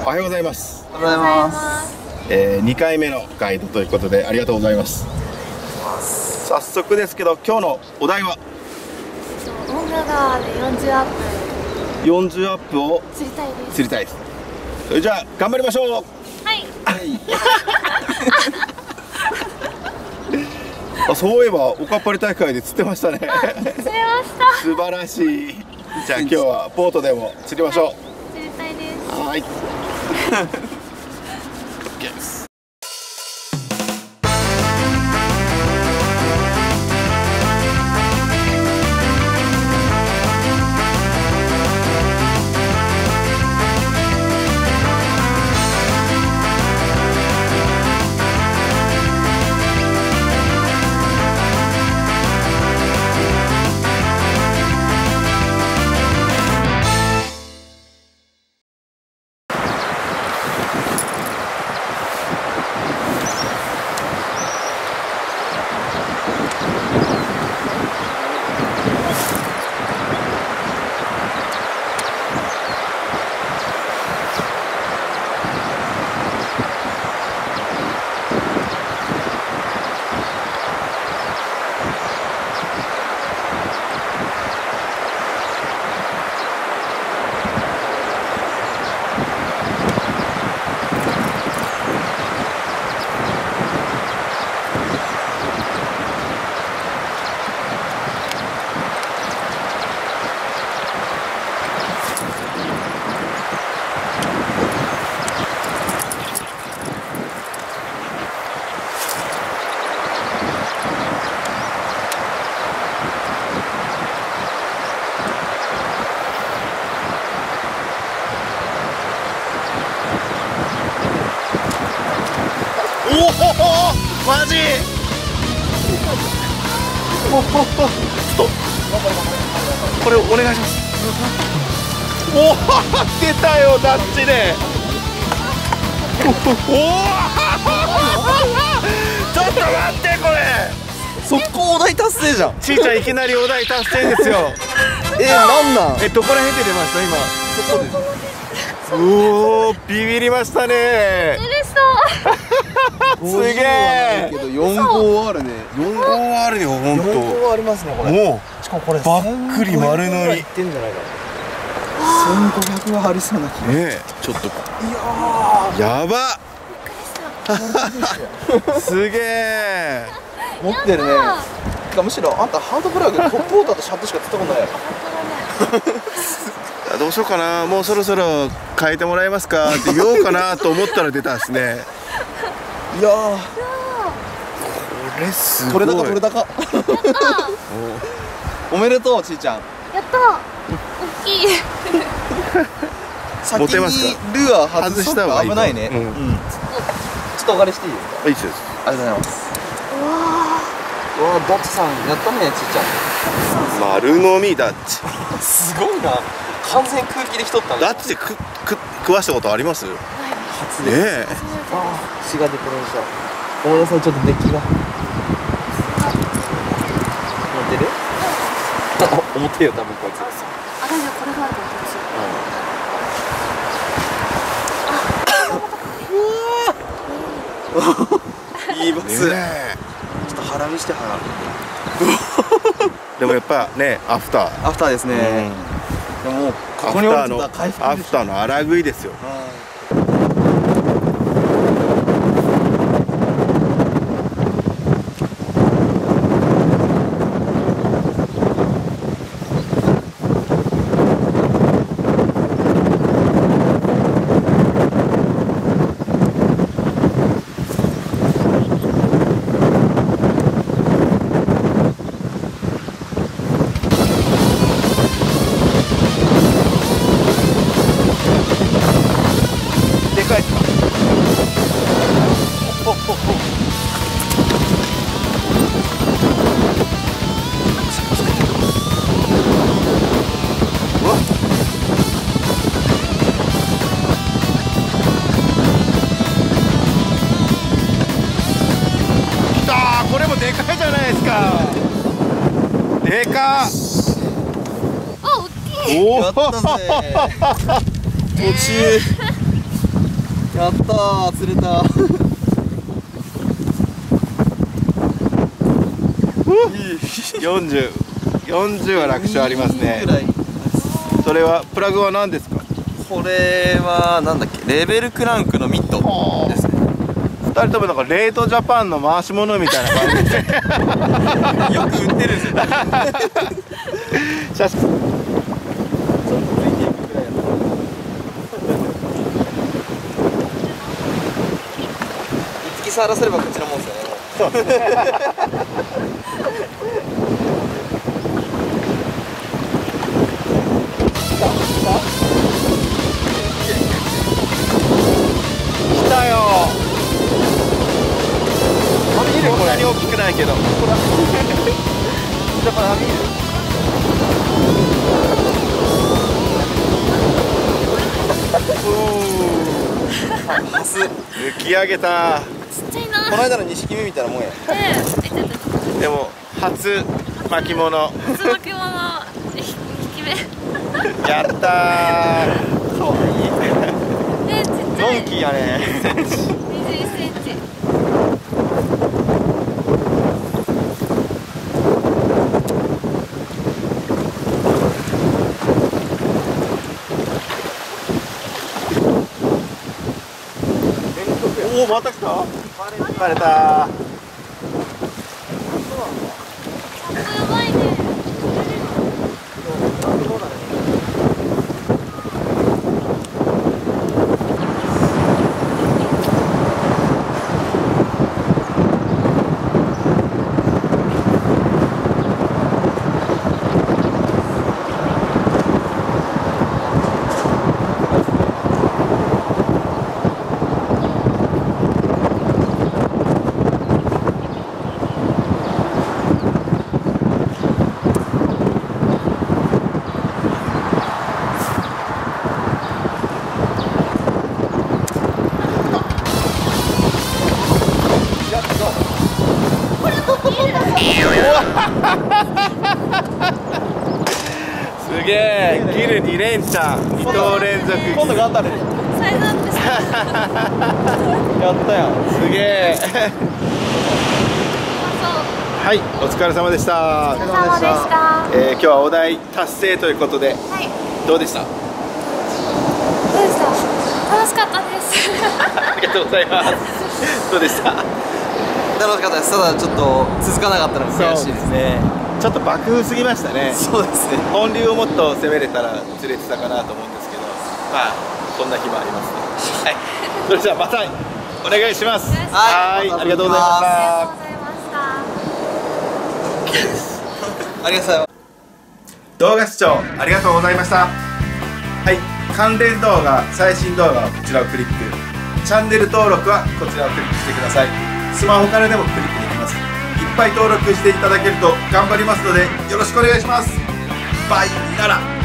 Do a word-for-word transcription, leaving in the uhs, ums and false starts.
おはようございます。 おはようございます。 えー、にかいめのガイドということでありがとうございます。早速ですけど今日のお題は大賀川でよんじゅうアップよんじゅうアップを釣りたいです。 釣りたいです。それじゃあ頑張りましょう。 はい。 あ、そういえばおかっぱり大会で釣ってましたね。 釣れました。 素晴らしい。じゃあ今日はボートでも釣りましょう。はい、 釣りたいです。 はい。OK です。おお、マジ。おお、ちょっとこれお願いします。おお、出たよダッチで。おお、ちょっと待ってこれ。 速攻お題達成じゃん。 ちーちゃんいきなりお題達成ですよ。 え、なんなん。 え、どこら辺で出ました今。 そこで。 おお、ビビりましたね。 嬉しそう。 すげえ。 けどよん号あるね。 よん号あるよ本当。 よん号ありますねこれ。 もうしかもこれバックリ丸乗り。 いってんじゃないかな。せんごひゃくはありそうな気が。 ねえ、ちょっと。いやー。やば。すげえ。 持ってるね。むしろあんたハードフラグトップウォーターとシャットしか釣ったことないやろ。 どうしようかな、もうそろそろ変えてもらえますかって言おうかなと思ったら出たんですね。 いやー、これすごい。 取れ高取れ高。おめでとうちーちゃん。 やった大きい。 先持てますか。 にルアー外した方が危ないね。 うん、 ちょっとお借りしていいですか。 いいですよ。 ありがとうございます。うわー、ダッチさんやったねちーちゃん。 丸飲みダッチ。 すごいな。完全空気できとったね。 ダッチでくく食わしたことあります？ 初で。ねえ。 ああ、血が出てるんした。ごめんなさい、ちょっとデッキが。持ってる？あ、重てよ、多分こいつ。 あ、大丈夫、これがあるからどうしよう。いいバス。ちょっと腹見して腹。 でもやっぱね、アフター。 アフターですね。でももうここに降りてたら回復。 アフターの荒食いですよ。でかっ。 あ、大きい。 おお。 やったぜ。途中やったー、釣れた。 よんじゅう、よんじゅうは楽勝ありますね。それはプラグは何ですか？ これはなんだっけ、レベルクランクのミットですね。 ふたりともなんかレートジャパンの回し物みたいな感じでよく売ってるんですよ。 写真ちょっとついていくくらいやった。一匹触らせればこっちのもんですよね。 そうですね。来たよ。こんなに大きくないけど。やっぱ網いる。 ハス。 浮き上げた。 ちっちゃいな。 この間の錦目みたいなもんや。 ねえ、え、ちょっと。 でも初巻物。 初巻き物。引き目。 やったー。かわいい。 え、ちっちゃい。 ドンキーやね。 にじゅういっセンチ。 おお、また来た。バレた。 やばいね。 すげえ、ギルに連チャン、に投連続。 今度頑張る。 サイズアップした。 やったやん。 すげえ。はい、お疲れ様でした。 お疲れ様でした。 えー、今日はお題達成ということで、 はい。 どうでした？ どうでした？楽しかったです。 ありがとうございます。どうでした？ 楽しかったです。ただちょっと続かなかったのが悔しいですね。 ちょっと爆風すぎましたね。 そうですね。 本流をもっと攻めれたら釣れてたかなと思うんですけど、まあそんな日もありますね。はい。それじゃあまたお願いします。 はいはい、ありがとうございましあた。 りがとうございました。 ありがとうございます。 動画視聴ありがとうございました。はい、関連動画、最新動画はこちらをクリック、チャンネル登録はこちらをクリックしてください。スマホからでもクリックできます。いっぱい登録していただけると頑張りますのでよろしくお願いします。バイなら。